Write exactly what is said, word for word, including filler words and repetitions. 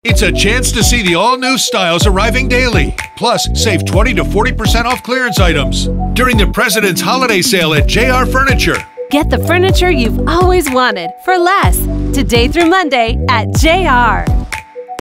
It's a chance to see the all-new styles arriving daily. Plus, save twenty to forty percent off clearance items during the President's Holiday Sale at J R Furniture. Get the furniture you've always wanted for less. Today through Monday at J R.